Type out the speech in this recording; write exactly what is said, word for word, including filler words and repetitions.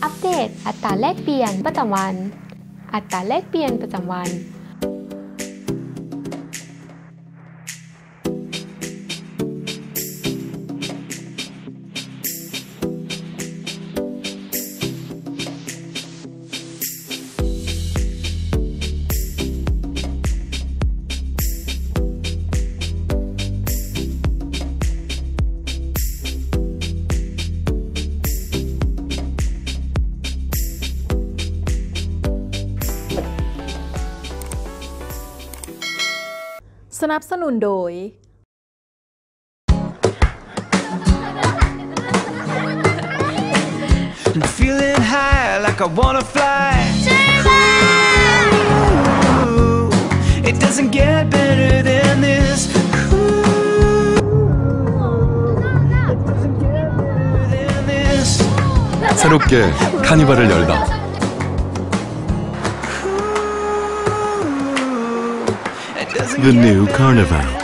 อัปเดตอัตราแลกเปลี่ยนประจำวันอัตราแลกเปลี่ยนประจำวันสนับสนุนโดย I'm feeling high like I wanna fly. Ooh, it doesn't get better than this. Ooh, it doesn't get better than this. 새롭게 카니발을 열다. It doesn't The get new better Carnival.